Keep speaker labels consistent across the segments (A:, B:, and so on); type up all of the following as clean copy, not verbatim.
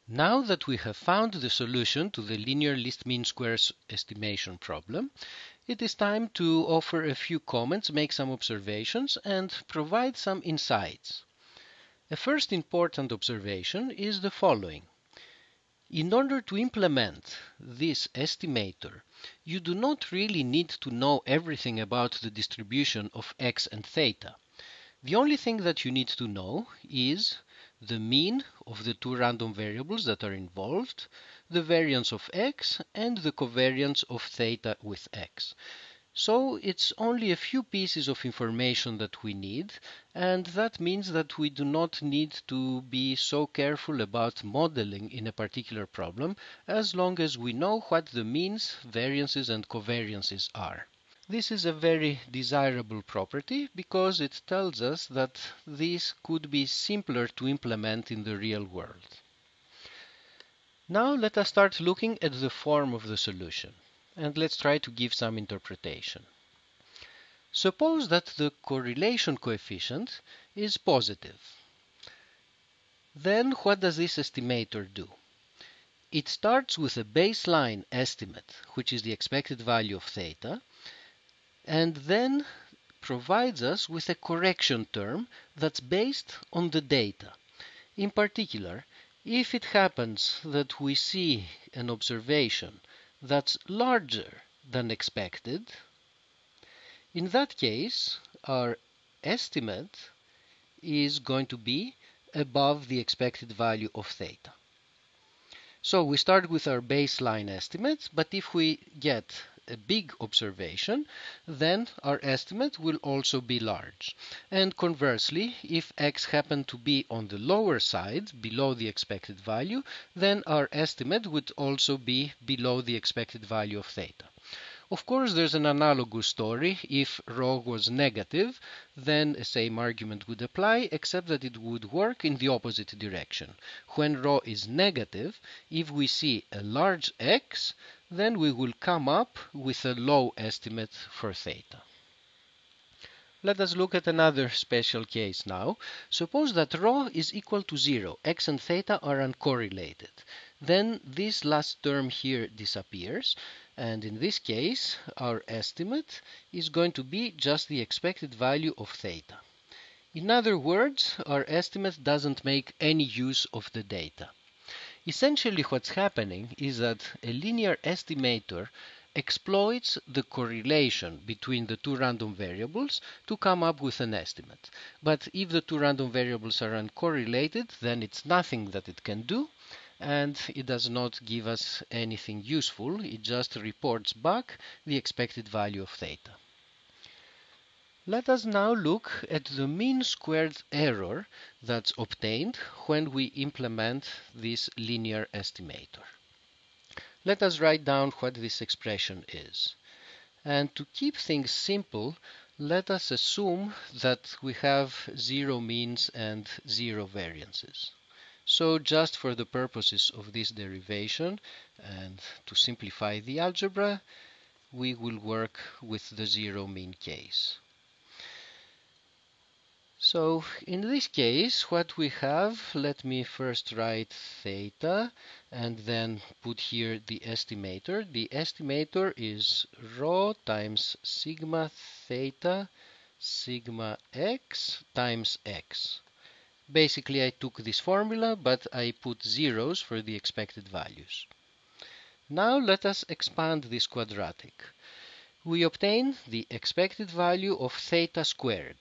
A: Now that we have found the solution to the linear least mean squares estimation problem, it is time to offer a few comments, make some observations, and provide some insights. A first important observation is the following. In order to implement this estimator, you do not really need to know everything about the distribution of x and theta. The only thing that you need to know is the mean of the two random variables that are involved, the variance of x, and the covariance of theta with x. So it's only a few pieces of information that we need, and that means that we do not need to be so careful about modeling in a particular problem, as long as we know what the means, variances, and covariances are. This is a very desirable property because it tells us that this could be simpler to implement in the real world. Now let us start looking at the form of the solution, and let's try to give some interpretation. Suppose that the correlation coefficient is positive. Then what does this estimator do? It starts with a baseline estimate, which is the expected value of theta, and then provides us with a correction term that's based on the data. In particular, if it happens that we see an observation that's larger than expected, in that case, our estimate is going to be above the expected value of theta. So we start with our baseline estimate, but if we get a big observation, then our estimate will also be large. And conversely, if x happened to be on the lower side, below the expected value, then our estimate would also be below the expected value of theta. Of course, there's an analogous story. If ρ was negative, then the same argument would apply, except that it would work in the opposite direction. When ρ is negative, if we see a large x, then we will come up with a low estimate for theta. Let us look at another special case now. Suppose that ρ is equal to 0. X and theta are uncorrelated. Then this last term here disappears, and in this case our estimate is going to be just the expected value of theta. In other words, our estimate doesn't make any use of the data. Essentially what's happening is that a linear estimator exploits the correlation between the two random variables to come up with an estimate. But if the two random variables are uncorrelated, then it's nothing that it can do, and it does not give us anything useful. It just reports back the expected value of theta. Let us now look at the mean squared error that's obtained when we implement this linear estimator. Let us write down what this expression is. And to keep things simple, let us assume that we have 0 means and 0 variances. So just for the purposes of this derivation and to simplify the algebra, we will work with the 0 mean case. So in this case, what we have, let me first write theta and then put here the estimator. The estimator is ρ times sigma theta sigma x times x. Basically, I took this formula, but I put zeros for the expected values. Now let us expand this quadratic. We obtain the expected value of theta squared.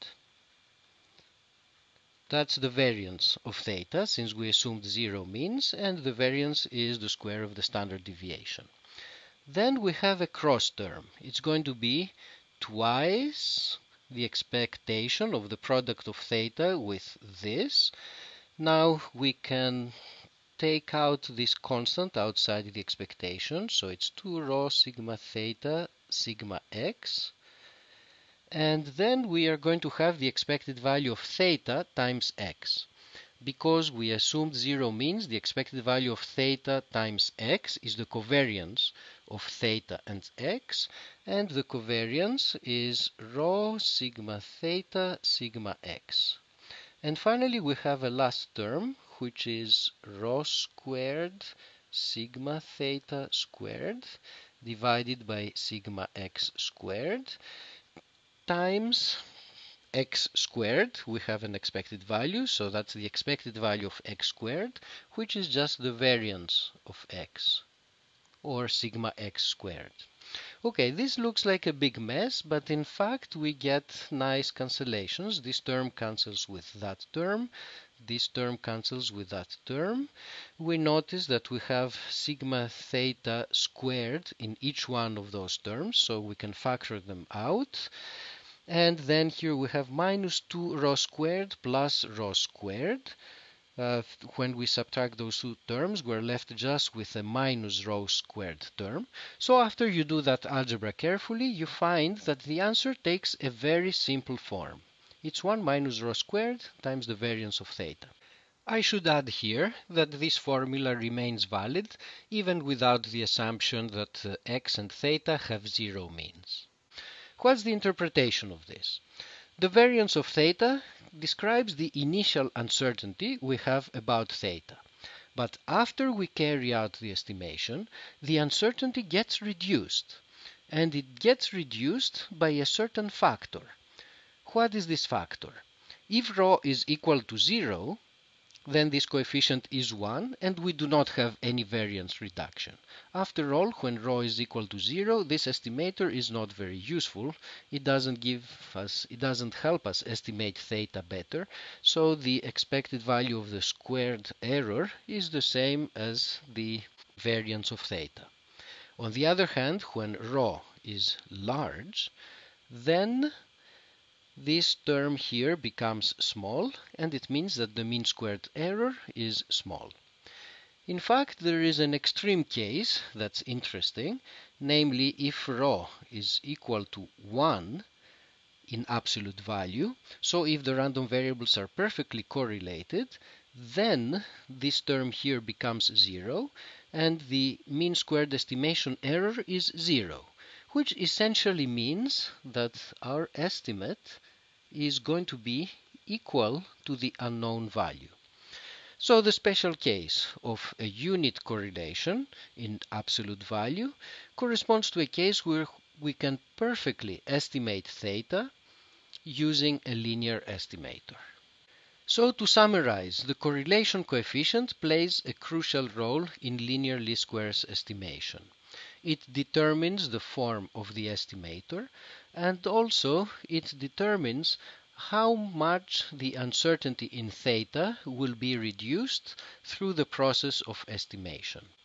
A: That's the variance of theta, since we assumed 0 means, and the variance is the square of the standard deviation. Then we have a cross term. It's going to be twice the expectation of the product of theta with this. Now we can take out this constant outside the expectation, so it's 2ρ sigma theta sigma x. And then we are going to have the expected value of theta times x. Because we assumed 0 means, the expected value of theta times x is the covariance of theta and x, and the covariance is ρ sigma theta sigma x. And finally we have a last term, which is rho squared sigma theta squared divided by sigma x squared times x squared. We have an expected value, so that's the expected value of x squared, which is just the variance of x, or sigma x squared. Okay, this looks like a big mess, but in fact we get nice cancellations. This term cancels with that term. This term cancels with that term. We notice that we have sigma theta squared in each one of those terms, so we can factor them out. And then here we have minus 2 rho squared plus rho squared. When we subtract those two terms, we're left just with a minus rho squared term. So after you do that algebra carefully, you find that the answer takes a very simple form. It's 1 minus rho squared times the variance of theta. I should add here that this formula remains valid even without the assumption that x and theta have zero means. What's the interpretation of this? The variance of theta describes the initial uncertainty we have about theta. But after we carry out the estimation, the uncertainty gets reduced. And it gets reduced by a certain factor. What is this factor? If rho is equal to 0, then this coefficient is 1 and we do not have any variance reduction. After all, when rho is equal to 0, this estimator is not very useful. It doesn't help us estimate theta better, so the expected value of the squared error is the same as the variance of theta. On the other hand, when rho is large, then this term here becomes small, and it means that the mean squared error is small. In fact, there is an extreme case that's interesting, namely if rho is equal to 1 in absolute value, so if the random variables are perfectly correlated, then this term here becomes 0, and the mean squared estimation error is 0. Which essentially means that our estimate is going to be equal to the unknown value. So the special case of a unit correlation in absolute value corresponds to a case where we can perfectly estimate theta using a linear estimator. So to summarize, the correlation coefficient plays a crucial role in linear least squares estimation. It determines the form of the estimator, and also it determines how much the uncertainty in theta will be reduced through the process of estimation.